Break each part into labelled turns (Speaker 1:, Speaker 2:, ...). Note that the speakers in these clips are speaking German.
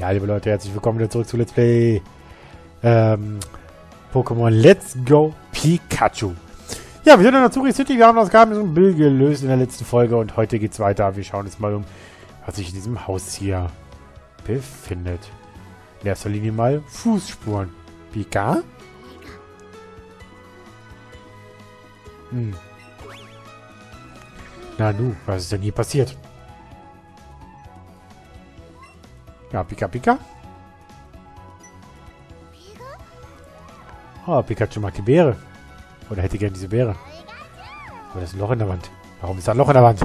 Speaker 1: Ja, liebe Leute, herzlich willkommen wieder zurück zu Let's Play Pokémon Let's Go Pikachu. Ja, wir sind in der Zuri City, wir haben das Bild gelöst in der letzten Folge und heute geht's weiter. Wir schauen jetzt mal um, was sich in diesem Haus hier befindet. In erster Linie mal Fußspuren. Pika? Na nu, was ist denn hier passiert? Ja, Pika Pika. Oh, Pikachu mag die Beere. Oder hätte gern diese Beere. Aber da ist ein Loch in der Wand. Warum ist da ein Loch in der Wand?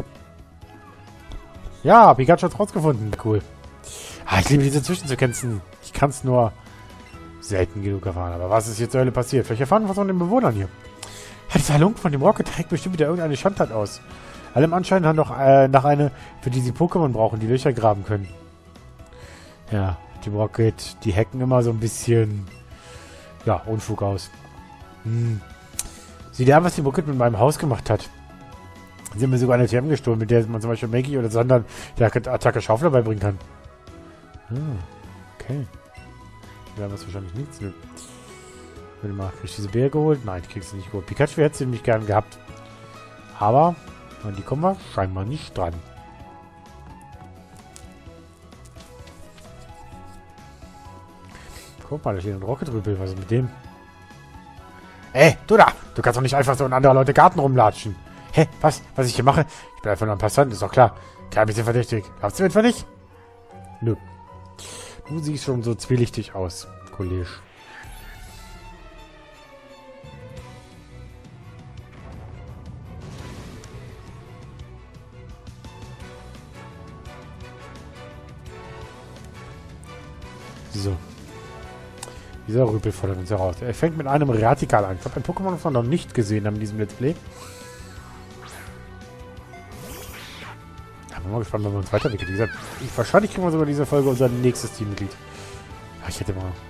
Speaker 1: Ja, Pikachu hat es rausgefunden. Cool. Ah, ich liebe diese Zwischensequenzen. Ich kann es nur selten genug erfahren. Aber was ist jetzt zur Hölle passiert? Vielleicht erfahren wir was von den Bewohnern hier. Ja, dieser Halunk von dem Rocket trägt bestimmt wieder irgendeine Schandtat aus. Allem Anschein haben noch nach einer, für die sie Pokémon brauchen, die Löcher graben können. Ja, die Rocket, die hacken immer so ein bisschen, ja, Unfug aus. Sieh dir an, was die Rocket mit meinem Haus gemacht hat. Sie haben mir sogar eine TM gestohlen, mit der man zum Beispiel Maggie oder Sandern der Attacke Schaufel beibringen kann. Okay. Wir haben das wahrscheinlich nichts. Nö. Warte mal, krieg ich diese Beere geholt? Nein, ich krieg sie nicht geholt. Pikachu hätte sie nämlich gern gehabt. Aber, an die kommen wir scheinbar nicht dran. Guck mal, da steht ein Rocket-Rüppel. Was ist mit dem? Ey, du da! Du kannst doch nicht einfach so in andere Leute Garten rumlatschen. Hä? Was? Was ich hier mache? Ich bin einfach nur ein Passant, ist doch klar. Kein bisschen verdächtig. Glaubst du etwa nicht? Nö. Du siehst schon so zwielichtig aus, Kollege. So. Dieser Rüppel fordert uns heraus. Er fängt mit einem Ratikal an. Ich habe ein Pokémon, das wir noch nicht gesehen haben in diesem Let's Play. Ja, bin mal gespannt, wenn wir uns weiterentwickeln. Wie gesagt, wahrscheinlich kriegen wir sogar in dieser Folge unser nächstes Teammitglied. Ja, ich hätte mal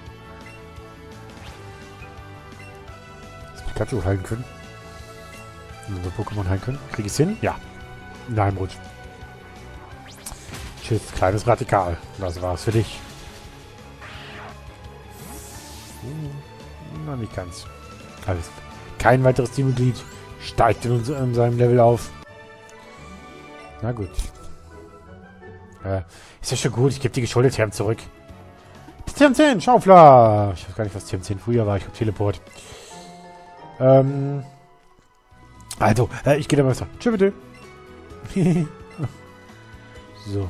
Speaker 1: das Pikachu heilen können. Und unser Pokémon heilen können. Kriege ich es hin? Ja. Nein, Rutsch. Tschüss, kleines Ratikal. Das war's für dich. Na, nicht ganz. Alles. Kein weiteres Teammitglied steigt in seinem Level auf. Na gut. Ist ja schon gut. Ich gebe die geschuldete Term zurück. Term 10, Schaufler. Ich weiß gar nicht, was Term 10 früher war. Ich glaube Teleport. Also, ich gehe da mal weiter. Tschüss bitte. So.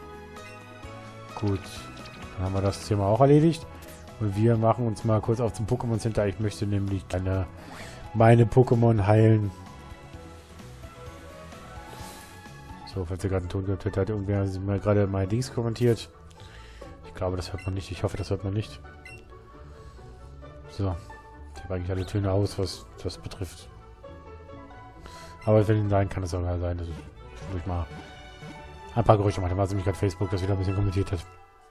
Speaker 1: Gut. Dann haben wir das Thema auch erledigt. Und wir machen uns mal kurz auf zum Pokémon Center. Ich möchte nämlich meine Pokémon heilen. So, falls ihr gerade einen Ton gehört habt, hat irgendwer mal gerade meine Dings kommentiert. Ich glaube, das hört man nicht. Ich hoffe, das hört man nicht. So. Ich habe eigentlich alle Töne aus, was das betrifft. Aber wenn sein kann es auch sein, dass ich durch mal ein paar Gerüchte mache. Da war es nämlich gerade Facebook, das wieder ein bisschen kommentiert hat.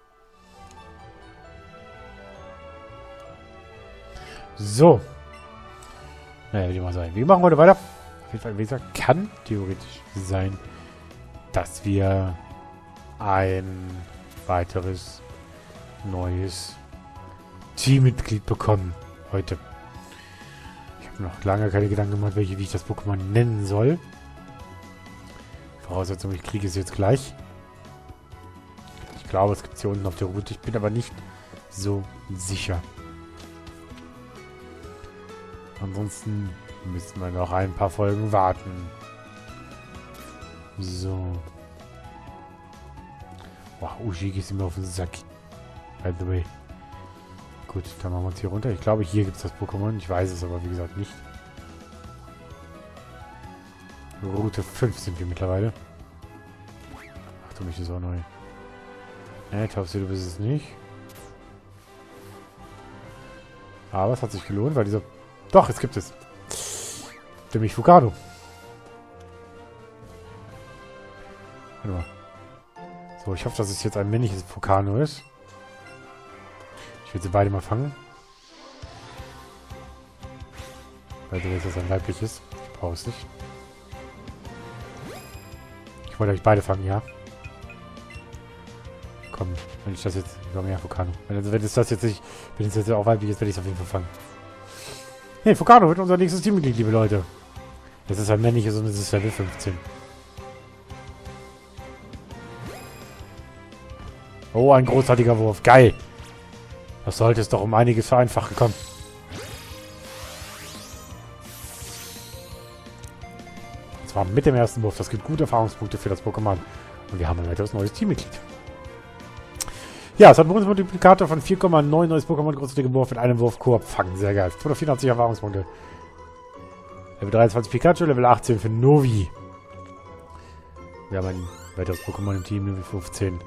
Speaker 1: So. Naja, wie mal sein. Wir machen heute weiter. Auf jeden Fall, wie gesagt, kann theoretisch sein, dass wir ein weiteres neues Teammitglied bekommen. Heute. Ich habe noch lange keine Gedanken gemacht, wie ich das Pokémon nennen soll. Voraussetzung, ich kriege es jetzt gleich. Ich glaube, es gibt es hier unten auf der Route. Ich bin aber nicht so sicher. Ansonsten müssen wir noch ein paar Folgen warten. So. Boah, Uschi geht mir auf den Sack. By the way. Gut, dann machen wir uns hier runter. Ich glaube, hier gibt es das Pokémon. Ich weiß es aber, wie gesagt, nicht. Route 5 sind wir mittlerweile. Ach du, mich ist auch neu. Taubsi, du bist es nicht. Aber es hat sich gelohnt, weil dieser... Doch, es gibt es. Nämlich Fugado. Warte mal. So, ich hoffe, dass es jetzt ein männliches Fugado ist. Ich will sie beide mal fangen. Weil du willst, dass es ein weibliches. Ich brauche es nicht. Ich wollte euch beide fangen, ja. Komm, wenn ich das jetzt... Komm her, Fukano. Wenn es das jetzt nicht... Wenn es jetzt auch weiblich ist, werde ich es auf jeden Fall fangen. Hey, Fukano wird unser nächstes Teammitglied, liebe Leute. Das ist ein männliches und es ist Level 15. Oh, ein großartiger Wurf. Geil. Das sollte es doch um einiges vereinfachen. Komm. Und zwar mit dem ersten Wurf. Das gibt gute Erfahrungspunkte für das Pokémon. Und wir haben ein weiteres neues Teammitglied. Ja, es hat einen Bonusmultiplikator von 4,9 neues Pokémon großartige Wurf mit einem Wurf Koop fangen. Sehr geil. 284 Erfahrungspunkte. Level 23 Pikachu, Level 18 für Novi. Wir haben ein weiteres Pokémon im Team, Level 15.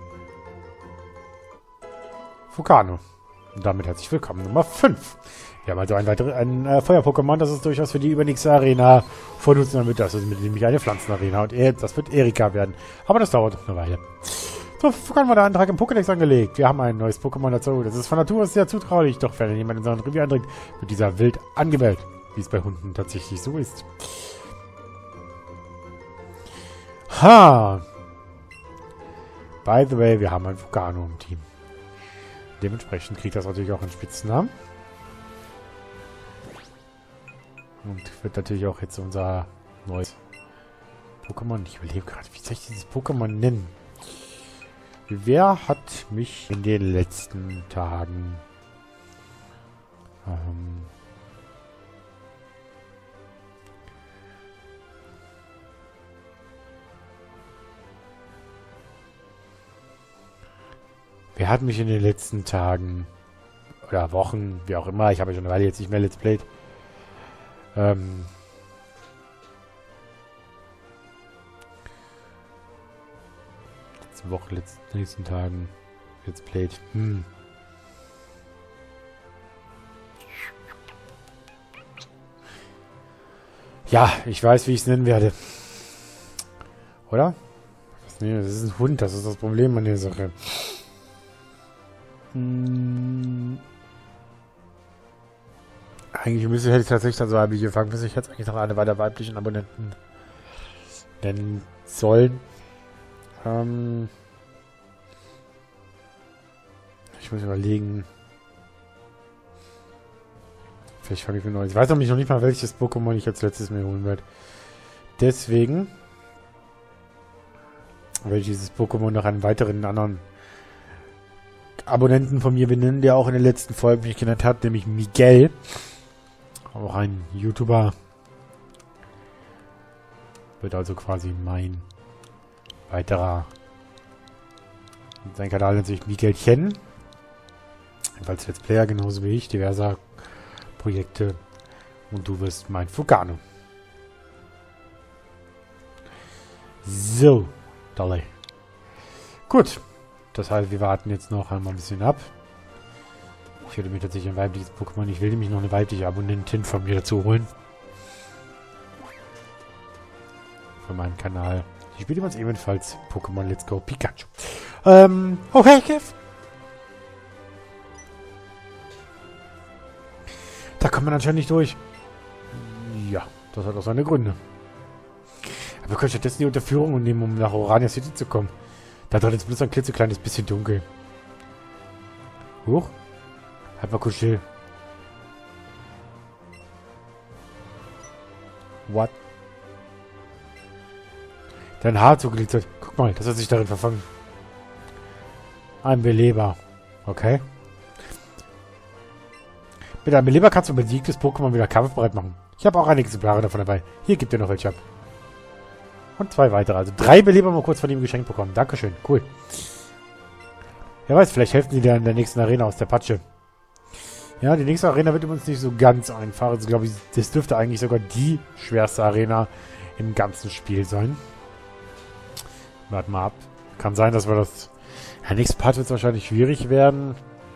Speaker 1: Fukano. Und damit herzlich willkommen, Nummer 5. Wir haben also ein Feuer-Pokémon, das ist durchaus für die übernächste Arena vornutzen damit. Das ist nämlich eine Pflanzenarena. Und das wird Erika werden. Aber das dauert noch eine Weile. So, Fukano war der Antrag im Pokédex angelegt. Wir haben ein neues Pokémon dazu. Das ist von Natur aus sehr zutraulich. Doch wenn jemand in seinen Revier eindringt, wird dieser wild angemeldet. Wie es bei Hunden tatsächlich so ist. Ha! By the way, wir haben ein Fukano im Team. Dementsprechend kriegt das natürlich auch einen Spitznamen. Und wird natürlich auch jetzt unser neues Pokémon. Ich überlege gerade, wie soll ich dieses Pokémon nennen? Wer hat mich in den letzten Tagen wer hat mich in den letzten Tagen oder Wochen, wie auch immer, ich habe ja schon eine Weile jetzt nicht mehr Let's Played, letzte Woche, nächsten Tagen Let's Played. Ja, ich weiß, wie ich es nennen werde. Oder? Nee, das ist ein Hund, das ist das Problem an der Sache. Eigentlich hätte ich tatsächlich dann so weibliche fangen, bis ich jetzt eigentlich noch eine weiter weiblichen Abonnenten nennen sollen. Ich muss überlegen. Vielleicht fange ich mir neu. Ich weiß noch nicht mal, welches Pokémon ich als letztes mir holen werde. Deswegen werde ich dieses Pokémon noch einen weiteren anderen Abonnenten von mir benennen, der auch in den letzten Folgen mich genannt hat, nämlich Miguel. Auch ein YouTuber. Wird also quasi mein weiterer. Sein Kanal nennt sich Miguelchen. Ebenfalls Let's Player, genauso wie ich, diverser Projekte. Und du wirst mein Fukano. So, Dolly. Gut. Das heißt, wir warten jetzt noch einmal ein bisschen ab. Ich werde mir tatsächlich ein weibliches Pokémon. Ich will nämlich noch eine weibliche Abonnentin von mir dazu holen. Von meinem Kanal. Ich spiele jetzt ebenfalls Pokémon Let's Go Pikachu. Okay, Kev. Da kommt man anscheinend nicht durch. Ja, das hat auch seine Gründe. Aber wir können stattdessen die Unterführung nehmen, um nach Orania City zu kommen. Da drin ist bloß ein klitzekleines bisschen dunkel. Huch. Halt mal kurz still. What? Dein Haar zugegliedert. Guck mal, das hat sich darin verfangen. Ein Beleber. Okay. Mit einem Beleber kannst du ein besiegtes Pokémon wieder kampfbereit machen. Ich habe auch einige Exemplare davon dabei. Hier gibt ihr noch welche ab. Und 2 weitere. Also 3 Beleber mal kurz von ihm geschenkt bekommen. Dankeschön. Cool. Wer weiß, vielleicht helfen sie dir in der nächsten Arena aus der Patsche. Ja, die nächste Arena wird übrigens nicht so ganz einfach. Also glaube ich, das dürfte eigentlich sogar die schwerste Arena im ganzen Spiel sein. Warten mal ab. Kann sein, dass wir das... Ja, nächste Part wird es wahrscheinlich schwierig werden.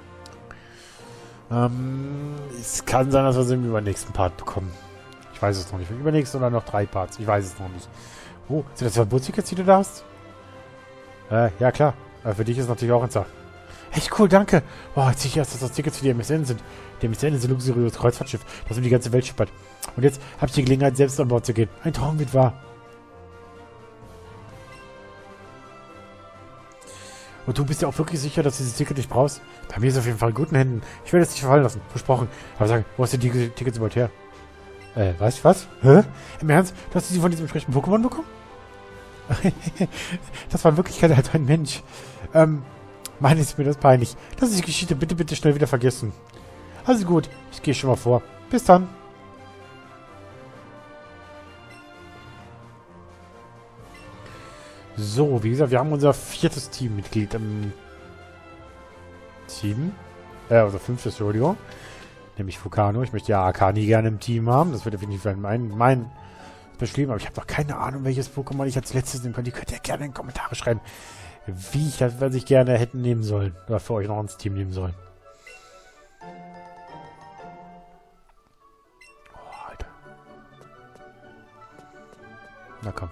Speaker 1: Es kann sein, dass wir es im übernächsten Part bekommen. Ich weiß es noch nicht. Übernächsten oder noch 3 Parts. Ich weiß es noch nicht. Oh, sind das Verbotstickets, die du da hast? Ja klar. Für dich ist natürlich auch ein Tag. Echt cool, danke. Boah, jetzt sehe ich erst, dass das Tickets für die MSN sind. Die MSN ist ein luxuriöses Kreuzfahrtschiff, das um die ganze Welt schippert. Und jetzt habe ich die Gelegenheit, selbst an Bord zu gehen. Ein Traum wird wahr. Und du bist ja auch wirklich sicher, dass du dieses Ticket nicht brauchst? Bei mir ist es auf jeden Fall in guten Händen. Ich werde es nicht verfallen lassen. Versprochen. Aber sag, wo hast du die Tickets überhaupt her? Was? Hä? Im Ernst? Du hast sie von diesem entsprechenden Pokémon bekommen? Das war in Wirklichkeit halt ein Mensch. Mann, ist mir das peinlich. Das ist die Geschichte. Bitte, bitte schnell wieder vergessen. Also gut. Ich gehe schon mal vor. Bis dann. So, wie gesagt, wir haben unser 4. Teammitglied im Team. Unser 5. Entschuldigung. Nämlich Vulcano. Ich möchte ja Akani gerne im Team haben. Das wird definitiv mein beschrieben. Aber ich habe noch keine Ahnung, welches Pokémon ich als letztes nehmen kann. Die könnt ihr gerne in die Kommentare schreiben, wie ich das, was ich gerne hätten nehmen sollen. Oder für euch noch ins Team nehmen sollen. Oh, Alter. Na komm.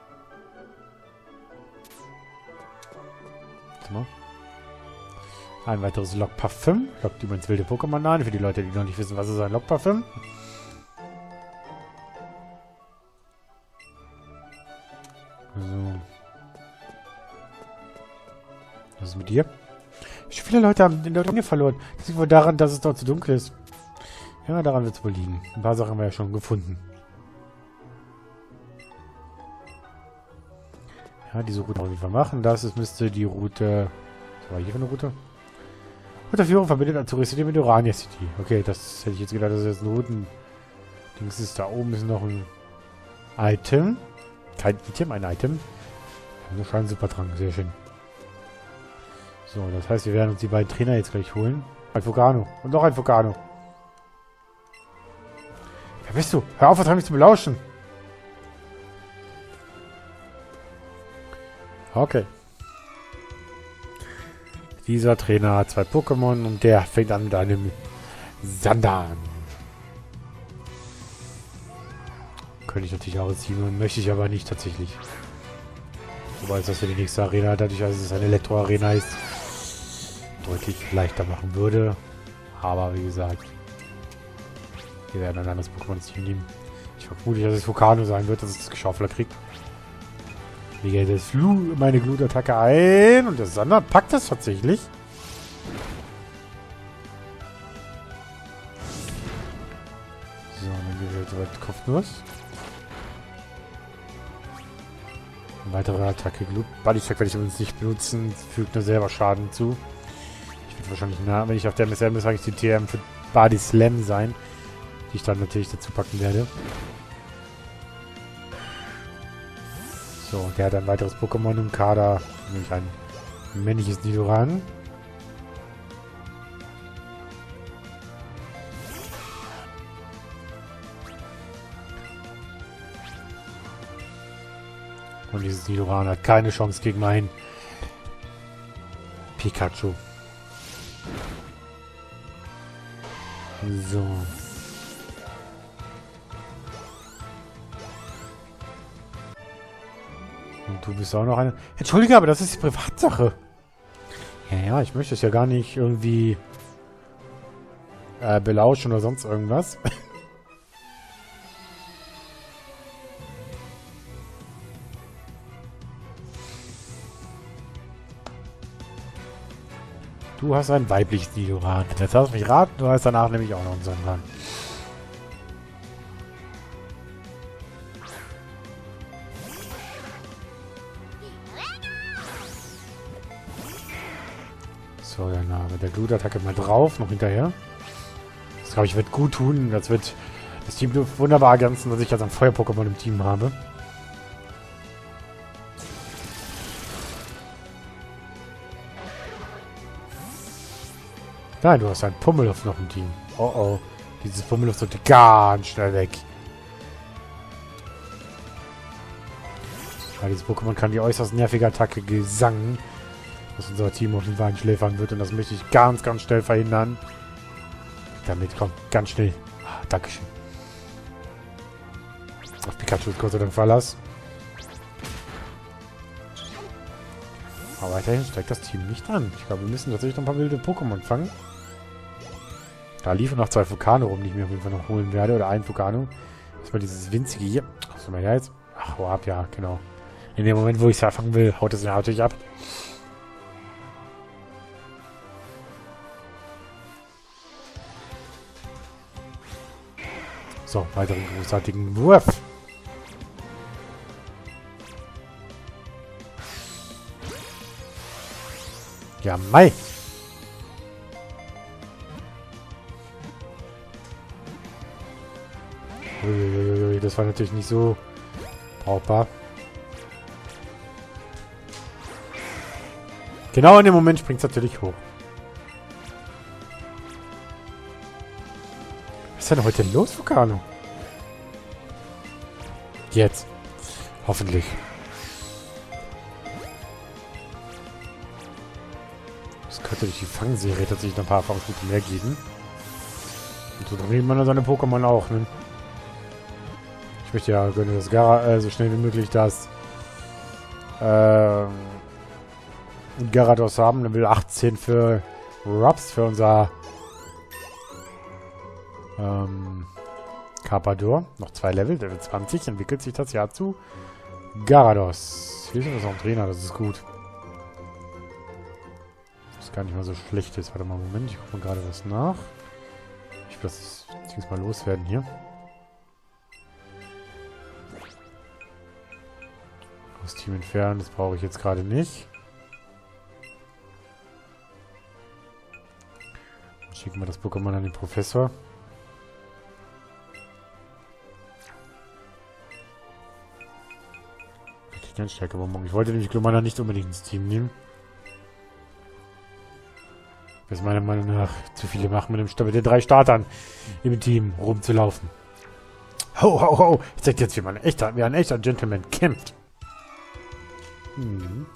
Speaker 1: Mal. Ein weiteres Lockparfüm. Lockt übrigens wilde Pokémon an. Für die Leute, die noch nicht wissen, was ist ein Lockparfüm. So. Was ist mit dir? Viele Leute haben den Leute verloren. Das liegt wohl daran, dass es dort zu dunkel ist. Ja, daran wird es wohl liegen. Ein paar Sachen haben wir ja schon gefunden. Ja, diese Route wollen wir machen. Das müsste die Route... Was war hier für eine Route? Routeführung verbindet Azuri City mit Urania City. Okay, das hätte ich jetzt gedacht, das ist jetzt ein Routen... Dings ist da oben ist noch ein Item. Kein Item, ein Item. Nur Schein Supertrank, sehr schön. So, das heißt, wir werden uns die beiden Trainer jetzt gleich holen. Ein Vulcano. Und noch ein Vulcano. Wer bist du? Hör auf, mich zu belauschen. Okay. Dieser Trainer hat 2 Pokémon und der fängt an mit einem Sandan. Könnte ich natürlich auch ziehen, möchte ich aber nicht tatsächlich. Wobei es das für die nächste Arena, dadurch, dass es eine Elektro-Arena ist, deutlich leichter machen würde. Aber wie gesagt, wir werden ein anderes Pokémon ins Team nehmen. Ich vermute, dass es Vulcano sein wird, dass es das Geschaufler kriegt. Ich gehe jetzt meine Glutattacke ein und der Sander packt es tatsächlich. So, dann gehen wir jetzt weit Kopfnuss. Eine weitere Attacke. Bodycheck werde ich übrigens nicht benutzen. Fügt nur selber Schaden zu. Ich werde wahrscheinlich, wenn ich auf der MSM ist, wahrscheinlich die TM für Body Slam sein. Die ich dann natürlich dazu packen werde. So, der hat ein weiteres Pokémon im Kader, nämlich ein männliches Nidoran. Und dieses Nidoran hat keine Chance gegen mein Pikachu. So. Und du bist auch noch eine... Entschuldige, aber das ist die Privatsache. Ja, ich möchte es ja gar nicht irgendwie belauschen oder sonst irgendwas. Du hast ein weibliches Nidoran. Jetzt hast du mich raten, du hast danach nämlich auch noch einen Sonnenbrand. So, dann mit der Glutattacke mal drauf, noch hinterher. Das glaube ich wird gut tun. Das wird das Team wunderbar ergänzen, dass ich jetzt ein Feuer-Pokémon im Team habe. Nein, du hast einen Pummeluff noch im Team. Oh oh. Dieses Pummeluff sollte ganz schnell weg. Ja, dieses Pokémon kann die äußerst nervige Attacke Gesang, dass unser Team auf den Wein schläfern wird. Und das möchte ich ganz, ganz schnell verhindern. Damit kommt ganz schnell. Ah, Dankeschön. Auf Pikachu ist Gott sei Dank Verlass. Aber weiterhin steigt das Team nicht an. Ich glaube, wir müssen tatsächlich noch ein paar wilde Pokémon fangen. Da liefen noch 2 Vulcano rum, die ich mir auf jeden Fall noch holen werde. Oder ein Vulcano. Erstmal dieses winzige hier. Was soll man da jetzt? Ach, hau ab, ja, genau. In dem Moment, wo ich es fangen will, haut es natürlich ab. So, weiteren großartigen Wurf. Ja, Mai. Uiuiui, das war natürlich nicht so brauchbar. Genau in dem Moment springt es natürlich hoch. Was ist denn heute los, Vulcano? Jetzt. Hoffentlich. Das könnte durch die Fangserie tatsächlich noch ein paar Erfahrungspunkte mehr geben. Und so dreht man seine Pokémon auch, ne? Ich möchte ja gerne das so schnell wie möglich das Gyarados haben. Level 18 für Rups, für unser Carpador. Noch 2 Level, Level 20 entwickelt sich das Jahr zu Gyarados. Hier ist was noch ein Trainer, das ist gut. Das ist gar nicht mal so schlecht ist. Warte mal, Moment, ich gucke mal gerade was nach. Ich will das Ding mal loswerden hier. Das Team entfernen, das brauche ich jetzt gerade nicht. Dann schicken wir das Pokémon an den Professor. Stärkebonbon. Ich wollte nämlich Glumanda nicht unbedingt ins Team nehmen. Das ist meiner Meinung nach zu viele machen mit den 3 Startern im Team rumzulaufen. Ho, ho, ho! Ich zeig dir jetzt, wie ein echter Gentleman kämpft. Mhm.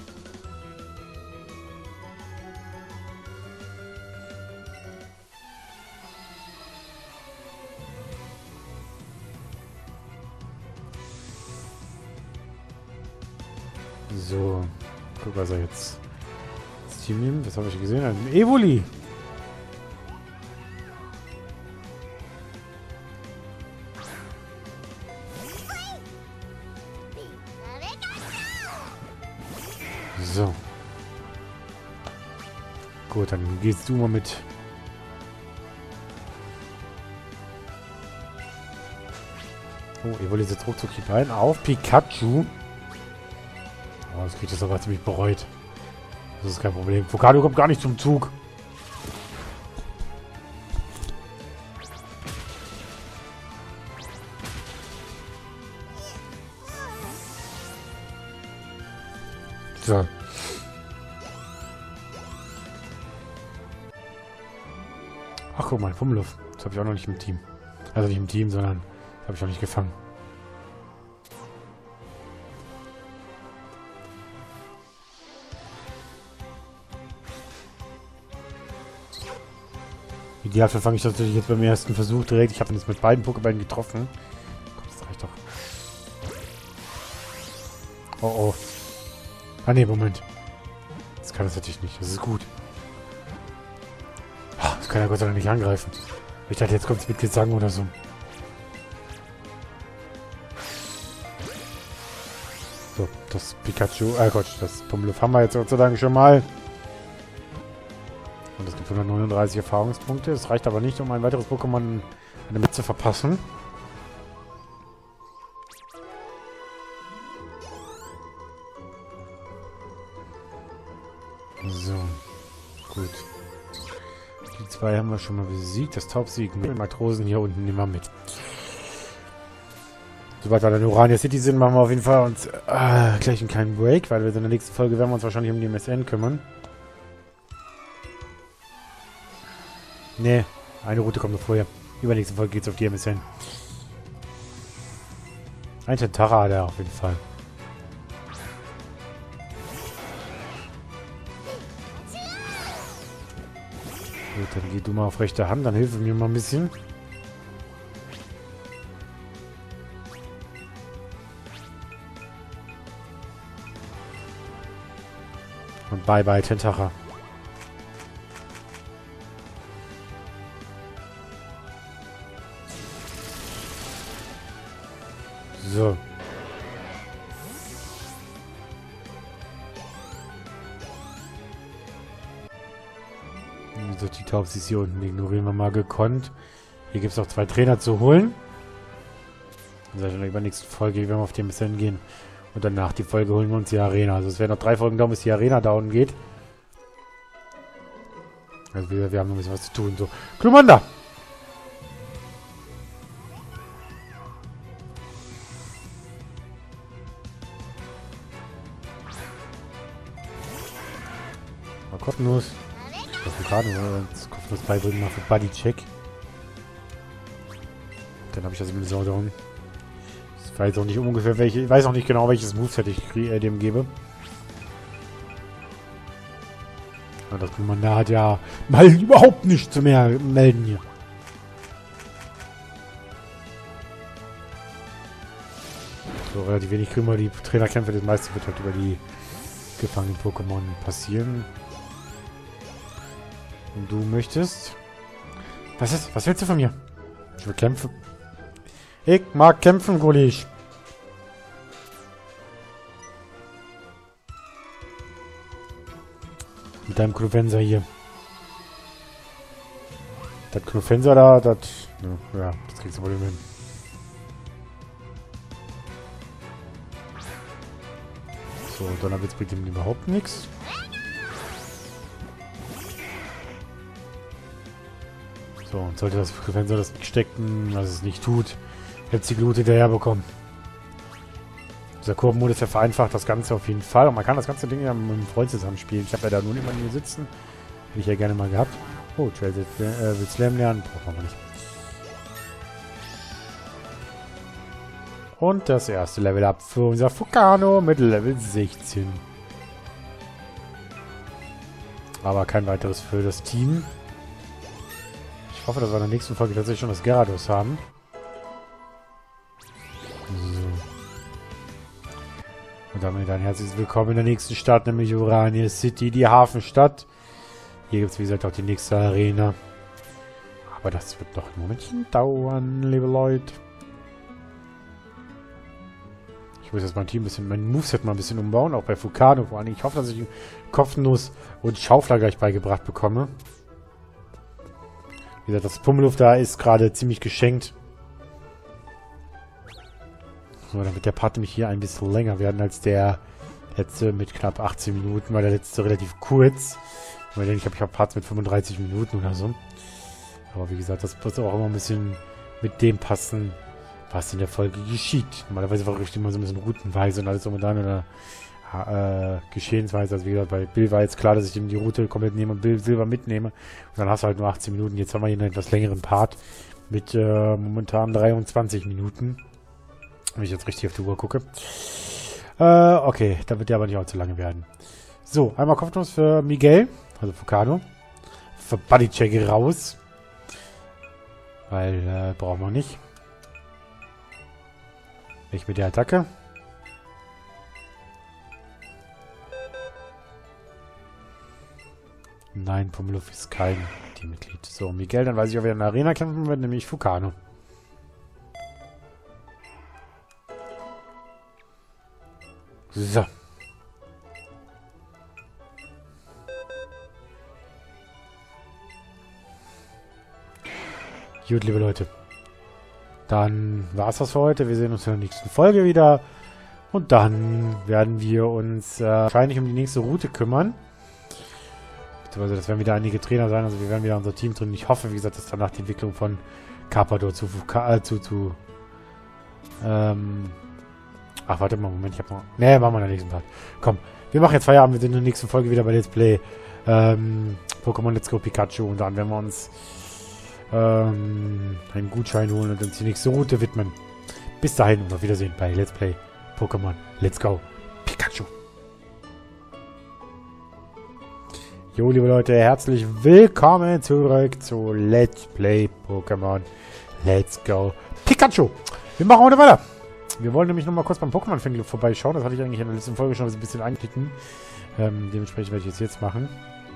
Speaker 1: So, guck, was er jetzt das Team nimmt. Was habe ich gesehen? Ein Evoli. So. Gut, dann gehst du mal mit. Oh, Evoli setzt ruckzuck ein auf Pikachu. Oh, das kriegt jetzt aber ziemlich bereut. Das ist kein Problem. Vulcano kommt gar nicht zum Zug. So. Ach, guck mal, Pummeluff. Das habe ich auch noch nicht im Team. Also nicht im Team, sondern habe ich noch nicht gefangen. Idealfall fange ich das natürlich jetzt beim ersten Versuch direkt. Ich habe ihn jetzt mit beiden Pokéballen getroffen. Komm, das reicht doch. Oh, oh. Ah, ne, Moment. Das kann das natürlich nicht. Das ist gut. Das kann ja Gott sei Dank nicht angreifen. Ich dachte, jetzt kommt es mit Gesang oder so. So, das Pikachu... Gott, das Pummeluff haben wir jetzt sozusagen schon mal. Und es gibt 139 Erfahrungspunkte. Das reicht aber nicht, um ein weiteres Pokémon damit zu verpassen. So. Gut. Die 2 haben wir schon mal besiegt. Das Taubsiegen mit Matrosen hier unten nehmen wir mit. Sobald wir dann in Urania City sind, machen wir auf jeden Fall uns gleich einen kleinen Break, weil wir in der nächsten Folge werden wir uns wahrscheinlich um die MSN kümmern. Ne, eine Route kommt noch vorher. Übernächste Folge geht's auf die MSN. Ein Tentara hat er auf jeden Fall. Gut, dann geh du mal auf rechte Hand, dann hilf mir mal ein bisschen. Und bye bye Tentara. So. Wie gesagt, die Taubsis hier unten ignorieren wir mal gekonnt. Hier gibt es noch 2 Trainer zu holen. Das heißt, in der übernächsten Folge werden wir auf den bis gehen. Und danach die Folge holen wir uns die Arena. Also es werden noch 3 Folgen dauern, bis die Arena down geht. Also wir haben noch ein bisschen was zu tun. So, Glumanda! Mal kostenlos. Das ist gerade kostenlos beibringen, mal für Buddy-Check. Dann habe ich das im Saudown. Ich weiß auch nicht ungefähr welche. Ich weiß auch nicht genau, welches Moveset ich dem gebe. Aber das Glumanda hat ja mal überhaupt nichts zu mehr melden hier. So relativ wenig kriegen wir die Trainerkämpfe. Das meiste wird halt über die gefangenen Pokémon passieren. Und du möchtest... Was ist? Was willst du von mir? Ich will kämpfen. Ich mag kämpfen, Gullisch. Mit deinem Knufenser hier. Das Knufenser da, das... Ja, das kriegst du wohl hin. So, Donnerblitz bringt ihm überhaupt nichts. So, und sollte das Knufenser das gesteckten, was es nicht tut, hätte die Glut hinterher bekommen. Dieser Kurvenmodus vereinfacht das Ganze auf jeden Fall. Und man kann das ganze Ding ja mit einem Freund zusammenspielen. Ich habe ja da nur jemanden hier sitzen. Hätte ich ja gerne mal gehabt. Oh, Trail will Slam lernen. Brauchen wir nicht. Und das erste Level Up für unser Fukano mit Level 16. Aber kein weiteres für das Team. Ich hoffe, dass wir in der nächsten Folge tatsächlich schon das Gyarados haben. So. Und damit ein herzliches Willkommen in der nächsten Stadt, nämlich Urania City, die Hafenstadt. Hier gibt es, wie gesagt, auch die nächste Arena. Aber das wird noch ein Momentchen dauern, liebe Leute. Ich muss jetzt mein Team ein bisschen, mein Moveset mal ein bisschen umbauen, auch bei Fukano vor allem. Ich hoffe, dass ich Kopfnuss und Schaufler gleich beigebracht bekomme. Wie gesagt, das Pummeluft da ist gerade ziemlich geschenkt. So, dann wird der Part nämlich hier ein bisschen länger werden als der letzte mit knapp 18 Minuten, weil der letzte relativ kurz. Weil ich glaube, ich habe Parts mit 35 Minuten oder so. Aber wie gesagt, das muss auch immer ein bisschen mit dem passen, was in der Folge geschieht. Normalerweise war ich immer so ein bisschen routenweise und alles so und dann oder Geschehensweise. Also wie gesagt, bei Bill war jetzt klar, dass ich ihm die Route komplett nehme und Bill Silber mitnehme. Und dann hast du halt nur 18 Minuten. Jetzt haben wir hier einen etwas längeren Part mit momentan 23 Minuten. Wenn ich jetzt richtig auf die Uhr gucke. Okay, da wird der aber nicht auch zu lange werden. So, einmal Kopfnuss für Miguel, also Fukano. Für Buddy-Check raus. Weil, brauchen wir nicht. Ich mit der Attacke. Nein, Pummeluff ist kein Teammitglied. So, Miguel, dann weiß ich auch, wer in der Arena kämpfen wird, nämlich Fukano. So. Gut, liebe Leute. Dann war's das für heute. Wir sehen uns in der nächsten Folge wieder. Und dann werden wir uns wahrscheinlich um die nächste Route kümmern. Beziehungsweise das werden wieder einige Trainer sein. Also wir werden wieder unser Team drin. Ich hoffe, wie gesagt, dass danach die Entwicklung von Carpador ach, warte mal, Moment, ich hab noch... Nee, machen wir in der nächsten Part. Komm, wir machen jetzt Feierabend, wir sind in der nächsten Folge wieder bei Let's Play Pokémon Let's Go Pikachu und dann werden wir uns einen Gutschein holen und uns die nächste Route widmen. Bis dahin und auf Wiedersehen bei Let's Play Pokémon Let's Go Pikachu. Jo, liebe Leute, herzlich willkommen zurück zu Let's Play Pokémon Let's Go Pikachu. Wir machen heute weiter. Wir wollen nämlich nochmal kurz beim Pokémon-Fanclub vorbeischauen. Das hatte ich eigentlich in der letzten Folge schon ein bisschen angeschnitten. Dementsprechend werde ich es jetzt machen.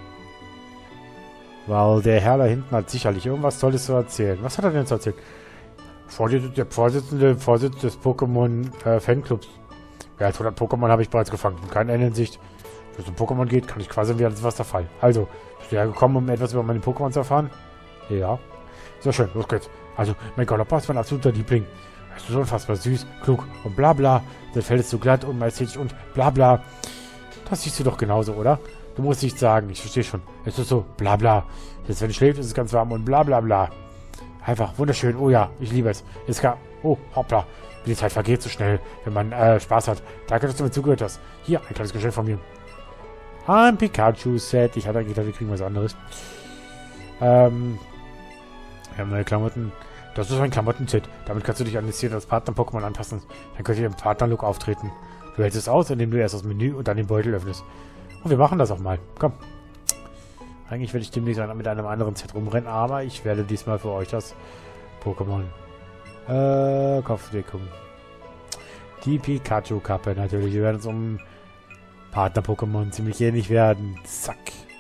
Speaker 1: Weil der Herr da hinten hat sicherlich irgendwas Tolles zu erzählen. Was hat er denn zu erzählen? Der Vorsitzende des Pokémon-Fanclubs. Ja, 100 Pokémon habe ich bereits gefangen. In keiner Hinsicht. Wenn es um Pokémon geht, kann ich quasi wie alles was der Fall. Also, bist du hergekommen, um etwas über meine Pokémon zu erfahren? Ja. Sehr schön, los geht's. Also, mein Galappa ist mein absoluter Liebling. Es ist unfassbar süß, klug und bla bla. Dann fällt es so glatt und majestätisch und bla bla. Das siehst du doch genauso, oder? Du musst nichts sagen, ich verstehe schon. Es ist so bla bla. Jetzt, wenn es schläft, ist es ganz warm und bla bla bla. Einfach wunderschön. Oh ja, ich liebe es. Ist gar... Oh, hoppla. Wie die Zeit vergeht so schnell, wenn man Spaß hat. Danke, dass du mir zugehört hast. Hier, ein kleines Geschenk von mir. Ein Pikachu-Set. Ich hatte eigentlich gedacht, wir kriegen was anderes. Wir haben neue Klamotten. Das ist ein Klamotten-Set. Damit kannst du dich an das Partner-Pokémon anpassen. Dann könnt ihr im Partner-Look auftreten. Du hältst es aus, indem du erst das Menü und dann den Beutel öffnest. Und wir machen das auch mal. Komm. Eigentlich werde ich demnächst mit einem anderen Set rumrennen, aber ich werde diesmal für euch das Pokémon Kopfdeckung. Die Pikachu-Kappe natürlich. Wir werden uns um Partner-Pokémon ziemlich ähnlich werden. Zack.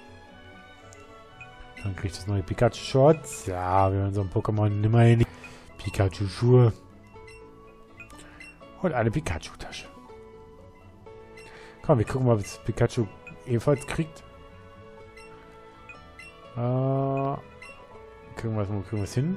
Speaker 1: Dann kriegt das neue Pikachu-Shorts. Ja, wir werden so ein Pokémon immerhin. Pikachu-Schuhe. Und eine Pikachu-Tasche. Komm, wir gucken mal, ob das Pikachu ebenfalls kriegt. Kriegen wir es hin?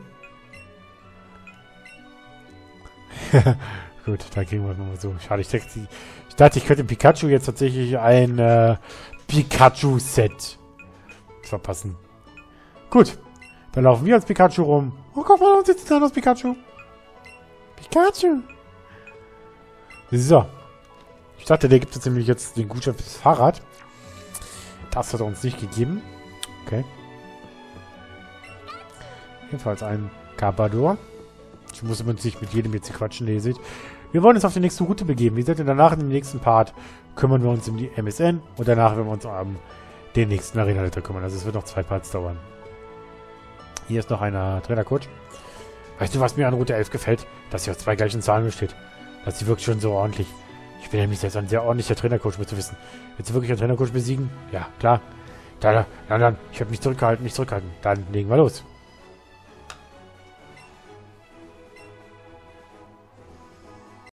Speaker 1: Gut, da kriegen wir es mal so. Schade, ich dachte, ich könnte Pikachu jetzt tatsächlich ein Pikachu-Set verpassen. Gut, dann laufen wir als Pikachu rum. Oh, guck mal, uns sitzt da das Pikachu. Pikachu. So. Ich dachte, der gibt uns nämlich jetzt den Gutschein fürs Fahrrad. Das hat er uns nicht gegeben. Okay. Ebenfalls ein Carpador. Ich muss immer nicht mit jedem jetzt quatschen, ihr seht. Wir wollen uns auf die nächste Route begeben. Wie seht ihr, danach in dem nächsten Part kümmern wir uns um die MSN und danach werden wir uns um den nächsten Arena-Leiter kümmern. Also es wird noch 2 Parts dauern. Hier ist noch ein Trainercoach. Weißt du, was mir an Route 11 gefällt? Dass sie aus 2 gleichen Zahlen besteht. Dass sie wirklich schon so ordentlich. Ich bin nämlich selbst ein sehr ordentlicher Trainercoach, willst du wissen. Willst du wirklich einen Trainercoach besiegen? Ja, klar. Dann, ich werde mich zurückhalten, nicht zurückhalten. Dann legen wir los.